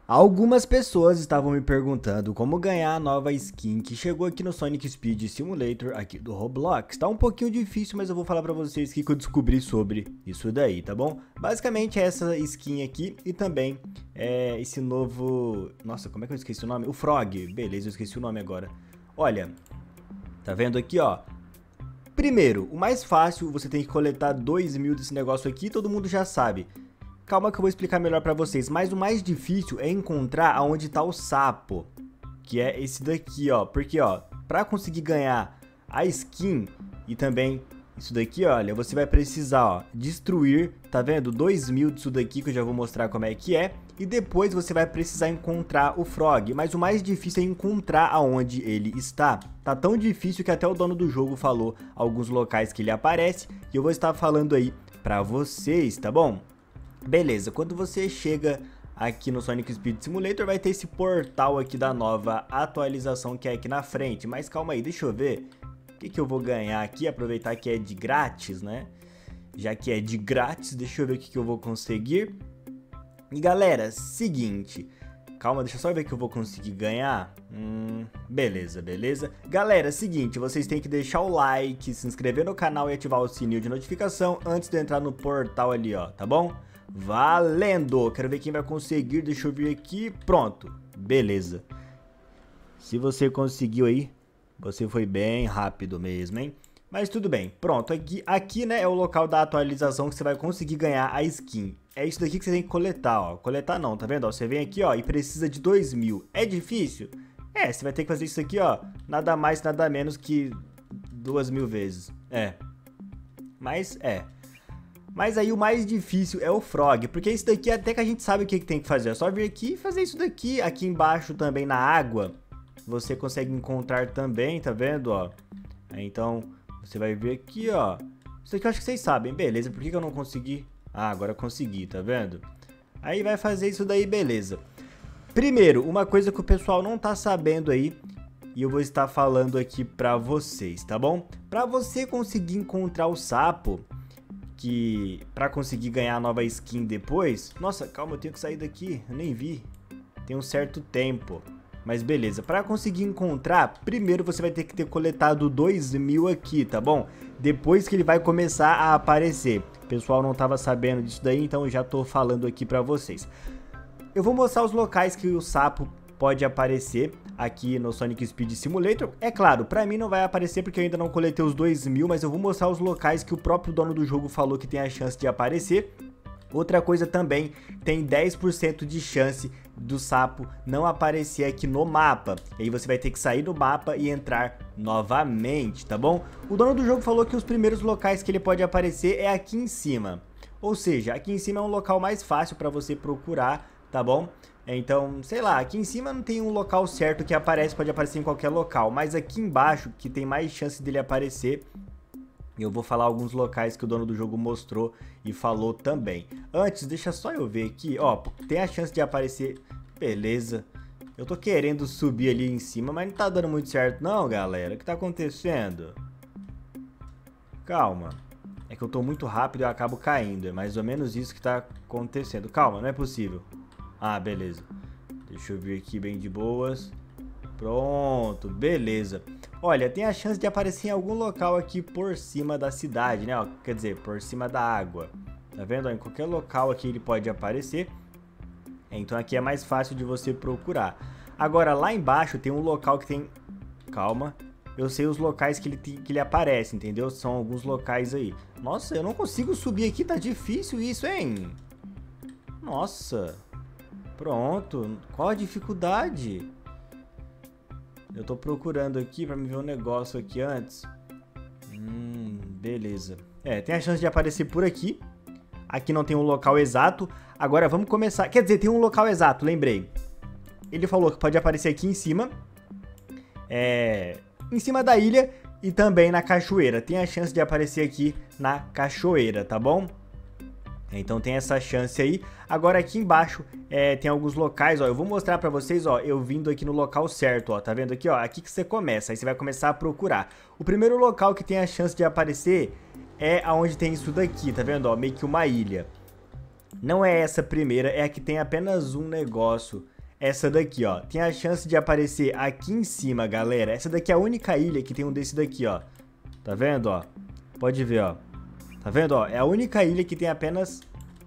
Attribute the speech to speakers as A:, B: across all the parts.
A: Algumas pessoas estavam me perguntando como ganhar a nova skin que chegou aqui no Sonic Speed Simulator aqui do Roblox. Tá um pouquinho difícil, mas eu vou falar pra vocês o que eu descobri sobre isso daí, tá bom? Basicamente é essa skin aqui e também esse novo... Nossa, como é que eu esqueci o nome? O Frog. Beleza, eu esqueci o nome agora. Olha, tá vendo aqui, ó? Primeiro, o mais fácil, você tem que coletar 2.000 desse negócio aqui, todo mundo já sabe. Calma que eu vou explicar melhor pra vocês, mas o mais difícil é encontrar aonde tá o sapo, que é esse daqui, ó. Porque, ó, pra conseguir ganhar a skin e também isso daqui, olha, você vai precisar, ó, destruir, tá vendo? 2.000 disso daqui que eu já vou mostrar como é que é. E depois você vai precisar encontrar o Frog, mas o mais difícil é encontrar aonde ele está. Tá tão difícil que até o dono do jogo falou alguns locais que ele aparece e eu vou estar falando aí pra vocês, tá bom? Beleza, quando você chega aqui no Sonic Speed Simulator, vai ter esse portal aqui da nova atualização que é aqui na frente. Mas calma aí, deixa eu ver o que eu vou ganhar aqui, aproveitar que é de grátis, né? Já que é de grátis, deixa eu ver o que eu vou conseguir. E galera, seguinte, calma, deixa eu só ver o que eu vou conseguir ganhar. Beleza, beleza. Galera, seguinte, vocês têm que deixar o like, se inscrever no canal e ativar o sininho de notificação antes de entrar no portal ali, ó, tá bom? Valendo! Quero ver quem vai conseguir, deixa eu vir aqui, pronto, beleza. Se você conseguiu aí, você foi bem rápido mesmo, hein? Mas tudo bem, pronto, aqui né, é o local da atualização que você vai conseguir ganhar a skin. É isso daqui que você tem que coletar, ó, coletar não, tá vendo? Ó, você vem aqui, ó, e precisa de 2.000, é difícil? É, você vai ter que fazer isso aqui, ó, nada mais, nada menos que 2.000 vezes, Mas aí o mais difícil é o Frog, porque isso daqui até que a gente sabe o que tem que fazer. É só vir aqui e fazer isso daqui. Aqui embaixo também na água, você consegue encontrar também, tá vendo, ó? Então, você vai vir aqui, ó. Isso aqui eu acho que vocês sabem, beleza. Por que eu não consegui? Ah, agora eu consegui, tá vendo? Aí vai fazer isso daí, beleza. Primeiro, uma coisa que o pessoal não tá sabendo aí, e eu vou estar falando aqui pra vocês, tá bom? Pra você conseguir encontrar o sapo... que pra conseguir ganhar a nova skin depois... Nossa, calma, eu tenho que sair daqui, eu nem vi. Tem um certo tempo. Mas beleza, pra conseguir encontrar, primeiro você vai ter que ter coletado 2.000 aqui, tá bom? Depois que ele vai começar a aparecer. O pessoal não tava sabendo disso daí, então eu já tô falando aqui pra vocês. Eu vou mostrar os locais que o sapo pode aparecer aqui no Sonic Speed Simulator. É claro, pra mim não vai aparecer porque eu ainda não coletei os 2.000, mas eu vou mostrar os locais que o próprio dono do jogo falou que tem a chance de aparecer. Outra coisa também, tem 10% de chance do sapo não aparecer aqui no mapa. E aí você vai ter que sair do mapa e entrar novamente, tá bom? O dono do jogo falou que os primeiros locais que ele pode aparecer é aqui em cima. Ou seja, aqui em cima é um local mais fácil pra você procurar, tá bom? Então, sei lá, aqui em cima não tem um local certo que aparece, pode aparecer em qualquer local. Mas aqui embaixo, que tem mais chance dele aparecer, eu vou falar alguns locais que o dono do jogo mostrou e falou também. Antes, deixa só eu ver aqui, ó, tem a chance de aparecer, beleza. Eu tô querendo subir ali em cima, mas não tá dando muito certo não, galera. O que tá acontecendo? Calma. É que eu tô muito rápido e eu acabo caindo, é mais ou menos isso que tá acontecendo. Calma, não é possível. Ah, beleza. Deixa eu vir aqui bem de boas. Pronto, beleza. Olha, tem a chance de aparecer em algum local aqui por cima da cidade, né? Ó, quer dizer, por cima da água. Tá vendo? Ó, em qualquer local aqui ele pode aparecer. Então aqui é mais fácil de você procurar. Agora, lá embaixo tem um local que tem... Calma. Eu sei os locais que ele aparece, entendeu? São alguns locais aí. Nossa, eu não consigo subir aqui, tá difícil isso, hein? Nossa... Pronto, qual a dificuldade? Eu tô procurando aqui pra me ver um negócio aqui antes. Beleza. Tem a chance de aparecer por aqui. Aqui não tem um local exato. Agora vamos começar. Quer dizer, tem um local exato, lembrei. Ele falou que pode aparecer aqui em cima. Em cima da ilha e também na cachoeira. Tem a chance de aparecer aqui na cachoeira, tá bom? Então tem essa chance aí. Agora aqui embaixo tem alguns locais, ó. Eu vou mostrar pra vocês, ó, eu vindo aqui no local certo, ó. Tá vendo aqui, ó? Aqui que você começa, aí você vai começar a procurar. O primeiro local que tem a chance de aparecer é aonde tem isso daqui, tá vendo, ó? Meio que uma ilha. Não é essa primeira, é a que tem apenas um negócio essa daqui, ó. Tem a chance de aparecer aqui em cima, galera. Essa daqui é a única ilha que tem um desse daqui, ó. Tá vendo, ó? Pode ver, ó. Tá vendo, ó? É a única ilha que tem apenas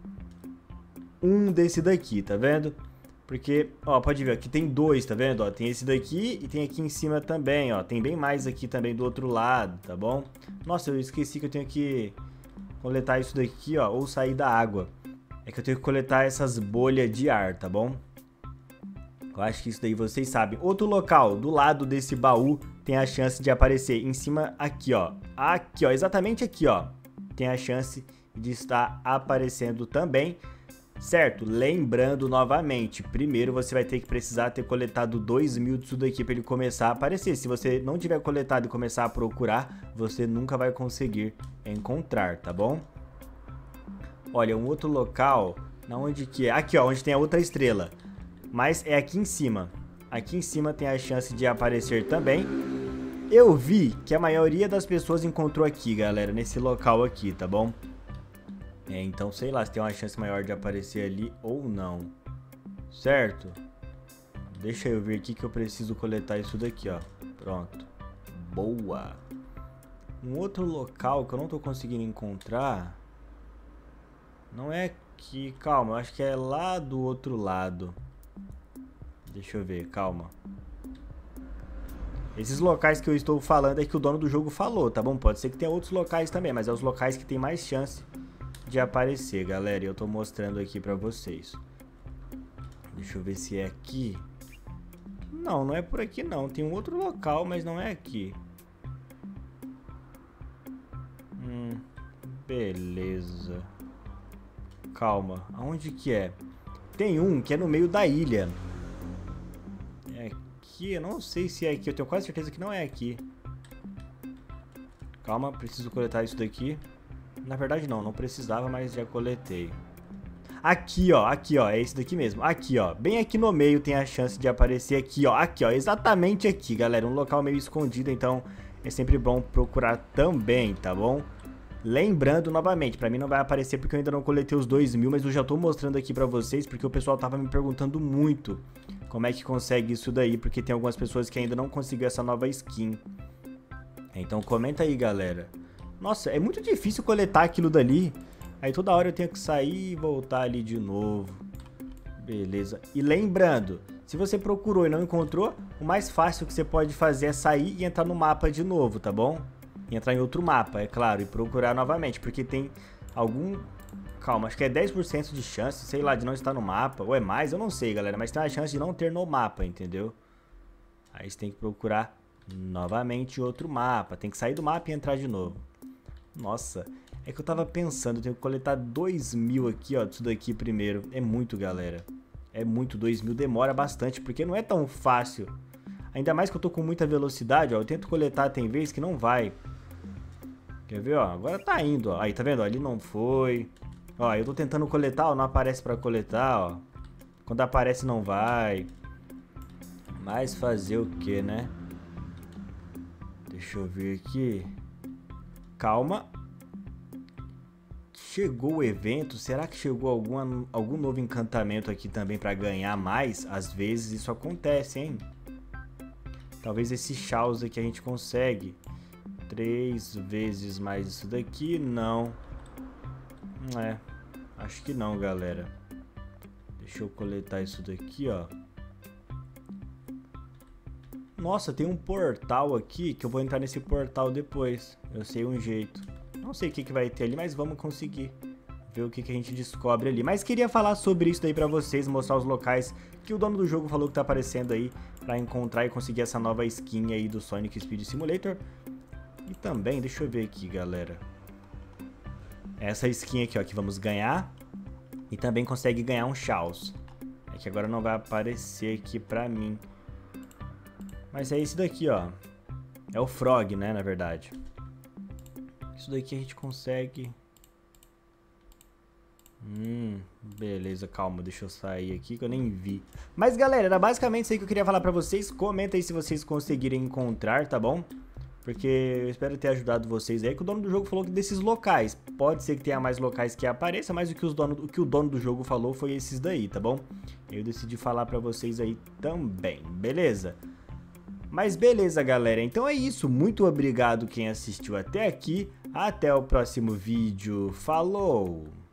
A: um desse daqui, tá vendo? Porque, ó, pode ver, aqui tem dois, tá vendo? Ó, tem esse daqui e tem aqui em cima também, ó. Tem bem mais aqui também do outro lado, tá bom? Nossa, eu esqueci que eu tenho que coletar isso daqui, ó, ou sair da água. É que eu tenho que coletar essas bolhas de ar, tá bom? Eu acho que isso daí vocês sabem. Outro local, do lado desse baú, tem a chance de aparecer em cima aqui, ó. Aqui, ó, exatamente aqui, ó. Tem a chance de estar aparecendo também. Certo? Lembrando novamente, primeiro você vai ter que precisar ter coletado 2.000 disso daqui para ele começar a aparecer. Se você não tiver coletado e começar a procurar, você nunca vai conseguir encontrar, tá bom? Olha, um outro local, onde que é? Aqui, ó, onde tem a outra estrela. Mas é aqui em cima. Aqui em cima tem a chance de aparecer também. Eu vi que a maioria das pessoas encontrou aqui, galera, nesse local aqui, tá bom? Então, sei lá, se tem uma chance maior de aparecer ali ou não. Certo? Deixa eu ver aqui que eu preciso coletar isso daqui, ó. Pronto. Boa. Um outro local que eu não tô conseguindo encontrar. Não é aqui, calma, eu acho que é lá do outro lado. Deixa eu ver, calma. Esses locais que eu estou falando é que o dono do jogo falou, tá bom? Pode ser que tenha outros locais também, mas é os locais que tem mais chance de aparecer, galera, e eu tô mostrando aqui pra vocês. Deixa eu ver se é aqui. Não, não é por aqui não. Tem um outro local, mas não é aqui. Beleza. Calma, aonde que é? Tem um que é no meio da ilha. É aqui, eu não sei se é aqui. Eu tenho quase certeza que não é aqui. Calma, preciso coletar isso daqui. Na verdade não precisava, mas já coletei. Aqui, ó, é esse daqui mesmo. Aqui, ó, bem aqui no meio tem a chance de aparecer aqui, ó, exatamente aqui, galera. Um local meio escondido, então é sempre bom procurar também, tá bom? Lembrando novamente, pra mim não vai aparecer porque eu ainda não coletei os 2.000, mas eu já tô mostrando aqui pra vocês porque o pessoal tava me perguntando muito como é que consegue isso daí, porque tem algumas pessoas que ainda não conseguiu essa nova skin. Então comenta aí, galera. Nossa, é muito difícil coletar aquilo dali. Aí toda hora eu tenho que sair e voltar ali de novo. Beleza. E lembrando, se você procurou e não encontrou, o mais fácil que você pode fazer é sair e entrar no mapa de novo, tá bom? E entrar em outro mapa, é claro, e procurar novamente, porque tem algum... Calma, acho que é 10% de chance, sei lá, de não estar no mapa. Ou é mais, eu não sei, galera, mas tem uma chance de não ter no mapa, entendeu? Aí você tem que procurar novamente outro mapa. Tem que sair do mapa e entrar de novo. Nossa, é que eu tava pensando, eu tenho que coletar 2.000 aqui, ó, disso daqui primeiro. É muito, galera. É muito, 2.000 demora bastante, porque não é tão fácil. Ainda mais que eu tô com muita velocidade, ó. Eu tento coletar, tem vezes que não vai. Quer ver, ó? Agora tá indo, ó. Aí, tá vendo? Ó, ali não foi. Ó, eu tô tentando coletar, ó, não aparece pra coletar, ó. Quando aparece, não vai. Mas fazer o que, né? Deixa eu ver aqui. Calma. Chegou o evento, será que chegou algum novo encantamento aqui também pra ganhar mais? Às vezes isso acontece, hein? Talvez esse Chaos aqui a gente consegue. 3 vezes mais isso daqui, não. Acho que não, galera. Deixa eu coletar isso daqui, ó. Nossa, tem um portal aqui que eu vou entrar nesse portal depois. Eu sei um jeito. Não sei o que vai ter ali, mas vamos conseguir ver o que a gente descobre ali. Mas queria falar sobre isso daí pra vocês, mostrar os locais que o dono do jogo falou que tá aparecendo aí pra encontrar e conseguir essa nova skin aí do Sonic Speed Simulator. E também, deixa eu ver aqui, galera. Essa skin aqui, ó, que vamos ganhar. E também consegue ganhar um Chaos. É que agora não vai aparecer aqui pra mim. Mas é esse daqui, ó. É o Frog, né, na verdade. Isso daqui a gente consegue... beleza, calma, deixa eu sair aqui que eu nem vi. Mas, galera, era basicamente isso aí que eu queria falar pra vocês. Comenta aí se vocês conseguirem encontrar, tá bom? porque eu espero ter ajudado vocês aí, que o dono do jogo falou que desses locais, pode ser que tenha mais locais que apareça, mas o que o dono do jogo falou foi esses daí, tá bom? Eu decidi falar pra vocês aí também, beleza? Mas beleza, galera, então é isso, muito obrigado quem assistiu até aqui, até o próximo vídeo, falou!